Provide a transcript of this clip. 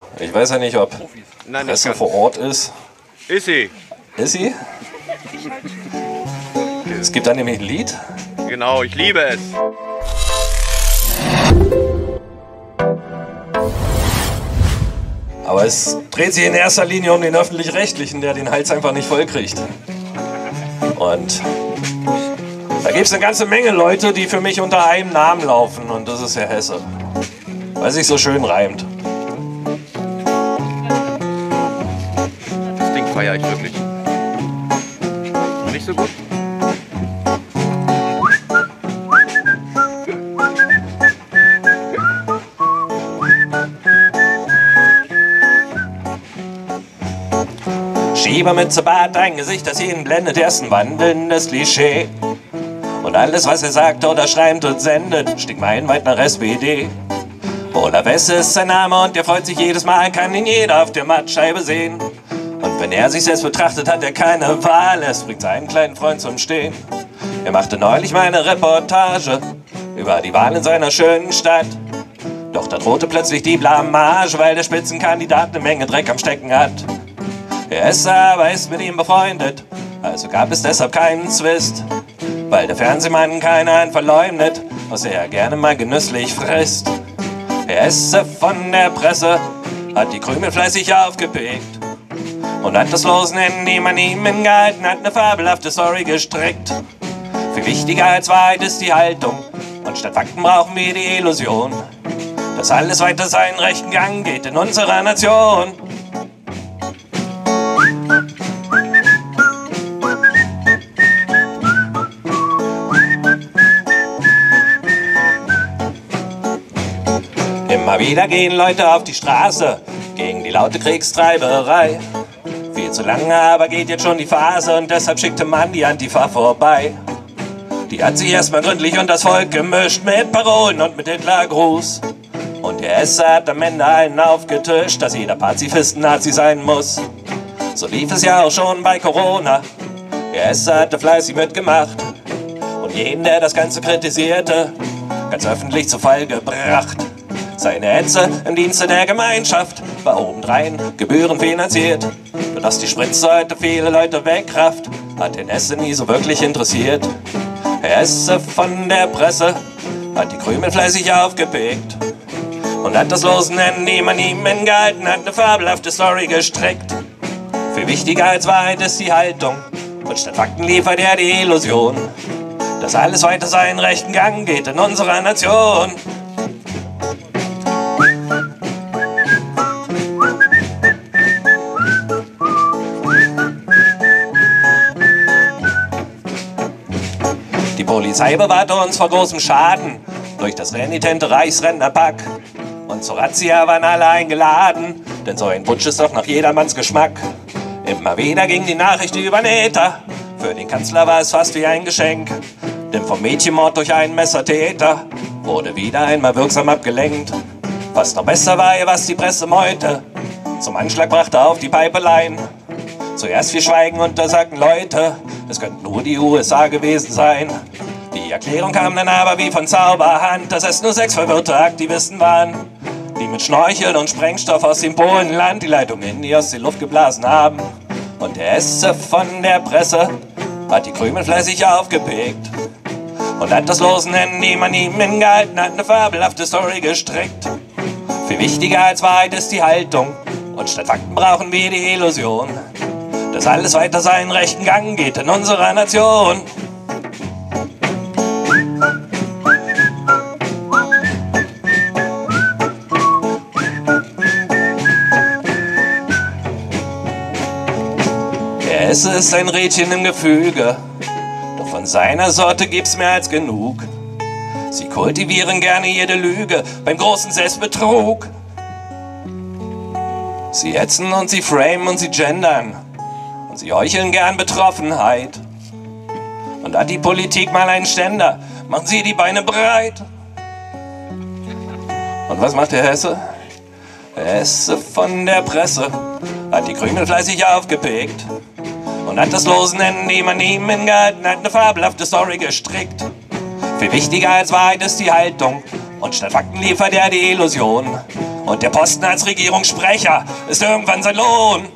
Ich weiß ja nicht, ob Presse vor Ort ist. Ist sie. Ist sie? Es gibt da nämlich ein Lied. Genau, ich liebe es. Aber es dreht sich in erster Linie um den Öffentlich-Rechtlichen, der den Hals einfach nicht voll kriegt. Und da gibt es eine ganze Menge Leute, die für mich unter einem Namen laufen. Und das ist Herr Hesse. Weil sich so schön reimt. Das Ding feiere ich wirklich. Nicht so gut? Schiebermütze, Bart, ein Gesicht, das ihn blendet, er ist ein wandelndes Klischee. Und alles, was er sagt oder schreibt und sendet, stinkt meilenweit nach SPD. Olaf Hesse ist sein Name und er freut sich jedes Mal, kann ihn jeder auf der Mattscheibe sehen. Und wenn er sich selbst betrachtet, hat er keine Wahl, es bringt seinen kleinen Freund zum Stehen. Er machte neulich mal eine Reportage über die Wahl in seiner schönen Stadt. Doch da drohte plötzlich die Blamage, weil der Spitzenkandidat eine Menge Dreck am Stecken hat. Herr Hesse aber ist mit ihm befreundet, also gab es deshalb keinen Zwist. Weil der Fernsehmann keinen verleumdet, was er gerne mal genüsslich frisst. Herr Hesse von der Presse hat die Krümel fleißig aufgepickt und hat das losen Ende, die man ihm gehalten hat, eine fabelhafte Story gestrickt. Viel wichtiger als Wahrheit ist die Haltung und statt Fakten brauchen wir die Illusion, dass alles weiter seinen rechten Gang geht in unserer Nation. Immer wieder gehen Leute auf die Straße gegen die laute Kriegstreiberei. Viel zu lange aber geht jetzt schon die Phase und deshalb schickte man die Antifa vorbei. Die hat sich erstmal gründlich und das Volk gemischt mit Parolen und mit Hitlergruß. Und der Hesse hat am Ende allen aufgetischt, dass jeder Pazifist ein Nazi sein muss. So lief es ja auch schon bei Corona. Der Hesse hatte fleißig mitgemacht und jeden, der das Ganze kritisierte, ganz öffentlich zu Fall gebracht. Seine Hetze im Dienste der Gemeinschaft war obendrein gebührenfinanziert. Nur dass die Spritze heute viele Leute wegrafft, hat den Hesse nie so wirklich interessiert. Herr Hesse von der Presse hat die Krümel fleißig aufgepickt und hat das losen Ende, die man ihm gehalten hat, eine fabelhafte Story gestrickt. Viel wichtiger als Wahrheit ist die Haltung und statt Fakten liefert er die Illusion, dass alles weiter seinen rechten Gang geht in unserer Nation. Die Polizei bewahrte uns vor großem Schaden durch das renitente Reichsrennerpack. Und zur Razzia waren alle eingeladen, denn so ein Putsch ist doch nach jedermanns Geschmack. Immer wieder ging die Nachricht über den Äther, für den Kanzler war es fast wie ein Geschenk. Denn vom Mädchenmord durch einen Messertäter wurde wieder einmal wirksam abgelenkt. Was noch besser war, was die Presse meute, zum Anschlag brachte auf die Pipelein. Zuerst viel Schweigen und da sagten Leute, es könnten nur die USA gewesen sein. Die Erklärung kam dann aber wie von Zauberhand, dass es nur 6 verwirrte Aktivisten waren, die mit Schnorcheln und Sprengstoff aus dem Polenland die Leitung in die Ostseeluft geblasen haben. Und der Hesse von der Presse hat die Krümel fleißig aufgepickt und hat das losen Ende, die man ihm gehalten hat, eine fabelhafte Story gestrickt. Viel wichtiger als Wahrheit ist die Haltung und statt Fakten brauchen wir die Illusion, dass alles weiter seinen rechten Gang geht in unserer Nation. Der Hesse ist ein Rädchen im Gefüge, doch von seiner Sorte gibt's mehr als genug. Sie kultivieren gerne jede Lüge beim großen Selbstbetrug. Sie hetzen und sie framen und sie gendern. Und sie heucheln gern Betroffenheit. Und hat die Politik mal einen Ständer, machen sie die Beine breit. Und was macht der Hesse? Der Hesse von der Presse hat die Krümel fleißig aufgepickt und hat das losen Ende, die man ihm gehalten hat, eine fabelhafte Story gestrickt. Viel wichtiger als Wahrheit ist die Haltung und statt Fakten liefert er die Illusion. Und der Posten als Regierungssprecher ist irgendwann sein Lohn.